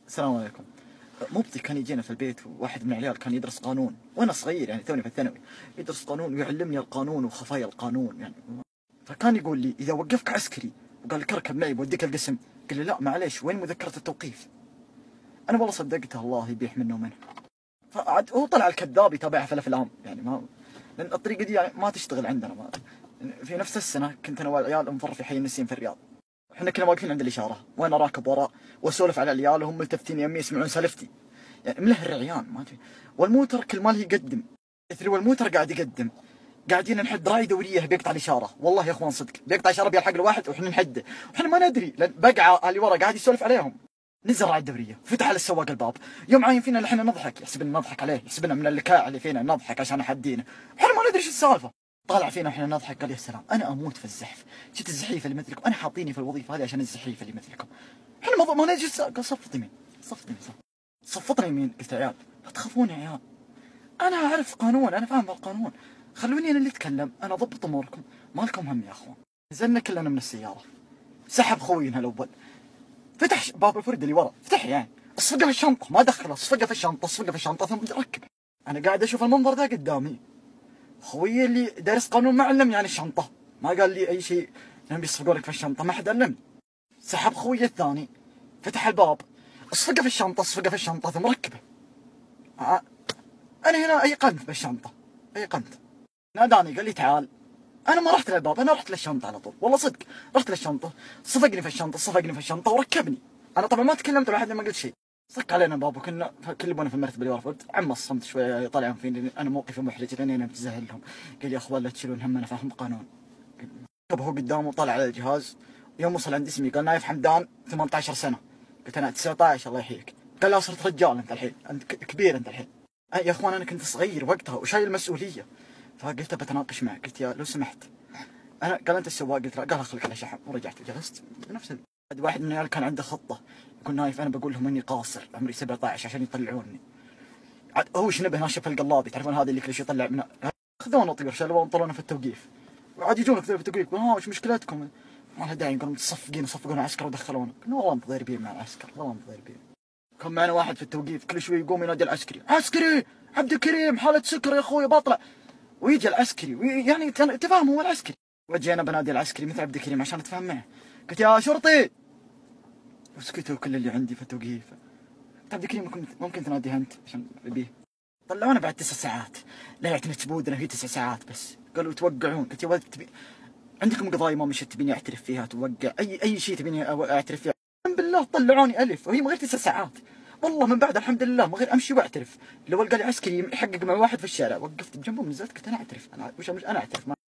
السلام عليكم. مبطي كان يجينا في البيت، وواحد من العيال كان يدرس قانون وانا صغير، يعني توني في الثانوي، يدرس قانون ويعلمني القانون وخفايا القانون يعني. فكان يقول لي اذا وقفك عسكري وقال لك اركب معي بوديك القسم، قل لي لا معليش وين مذكرة التوقيف؟ انا والله صدقته، الله يبيح منه ومنه. فعاد هو طلع الكذاب يتابعها في الافلام، يعني ما، لان الطريقه دي يعني ما تشتغل عندنا. ما في نفس السنه كنت انا والعيال نفر في حي النسيم في الرياض، احنا كنا واقفين عند الاشاره وانا راكب وراء واسولف على العيال وهم ملتفتين يمي يسمعون سالفتي، يعني ملهي الرعيان ما ادري. والموتر كل ما له يقدم اثري، والموتر قاعد يقدم، قاعدين نحد راي دوريه بيقطع الاشاره، والله يا اخوان صدق بيقطع اشاره بيلحق الواحد واحنا نحده، واحنا ما ندري لان بقعه اللي ورا قاعد يسولف عليهم. نزل راعي الدوريه فتح على السواق الباب، يوم عاين فينا اللي احنا نضحك، يحسبنا نضحك عليه، يحسبنا من الكاع اللي فينا نضحك عشان حدينا، احنا ما ندري ايش السالفه. طالع فينا احنا نضحك، قال يا سلام انا اموت في الزحف، شفت الزحيف اللي مثلكم، انا حاطيني في الوظيفه هذه عشان الزحيف اللي مثلكم. احنا ما ندري قال صفط يمين، صفط يمين، صفطنا يمين. قلت يا عيال لا تخافون يا عيال، انا اعرف قانون، انا فاهم القانون، خلوني انا اللي اتكلم، انا ضبط اموركم، ما لكم هم يا اخوان. نزلنا كلنا من السياره، سحب خوينا الاول، فتح باب الفرد اللي ورا، فتح يعني اصفقه في الشنطه، ما دخله، اصفقه في الشنطه، اصفقه في الشنطه ثم ركب. انا قاعد اشوف المنظر ذا قدامي، خويي اللي دارس قانون ما علمني عن الشنطه، ما قال لي اي شيء انهم بيصفقوا لك في الشنطه، ما حد علمني. سحب خويي الثاني، فتح الباب، اصفقه في الشنطه، اصفقه في الشنطه ثم ركبه. انا هنا ايقنت بالشنطه، ايقنت. ناداني قال لي تعال، انا ما رحت للباب، انا رحت للشنطه على طول، والله صدق رحت للشنطه، صفقني في الشنطه، صفقني في الشنطه وركبني. انا طبعا ما تكلمت ولا حد، ما قلت شيء. صك علينا الباب وكنا كلمونا في المرتبه اللي ورا، قلت عم الصمت شويه يطلعون فيني، انا موقفي محرج لاني انا متزهل لهم. قال يا اخوان لا تشيلون هم، انا فاهم قانون. هو قدامه وطلع على الجهاز، يوم وصل عند اسمي قال نايف حمدان 18 سنه، قلت انا 19 الله يحييك. قال لا صرت رجال انت الحين، انت كبير انت الحين. يا اخوان انا كنت صغير وقتها وشايل المسؤوليه، فقلت بتناقش معه، قلت يا لو سمحت انا، قال انت السواق، قلت له، قال اخليك على شحن، ورجعت وجلست بنفس واحد من العيال كان عنده خطه، يقول نايف انا بقول لهم اني قاصر عمري 17 عشان يطلعوني. عاد هو شنبه ناشف القلابي، تعرفون هذا اللي كل شيء يطلع من، خذونا طيور شلوه وانطرونا في التوقيف، وعاد يجون في التوقيف ها وش مشكلتكم؟ ما لها داعي، يقولون متصفقين وصفقونا عسكر ودخلونا، قلنا والله متضاربين مع العسكر، والله متضاربين. كان معنا واحد في التوقيف كل شوي يقوم ينادي العسكري، عسكري عبد الكريم حاله سكر يا اخوي بطلع، ويجي العسكري يعني تفهم هو العسكري، وجينا بنادي العسكري مثل عبد الكريم عشان اتفاهم معه، قلت يا شرطي، وسكتوا كل اللي عندي في التوقيف. عبد الكريم ممكن تناديها انت عشان بيه. طلعونا بعد 9 ساعات، لا يعتمد تبودنا هي 9 ساعات بس، قالوا توقعون، قلت يا ولد عندكم قضايا ما مشت تبيني اعترف فيها، توقع اي شيء تبيني اعترف فيها. الحمد بالله طلعوني الف وهي من غير 9 ساعات، والله من بعد الحمد لله من غير امشي واعترف. الاول قال لي عسكري يحقق مع واحد في الشارع، وقفت بجنبه ونزلت قلت انا اعترف، انا وش انا اعترف.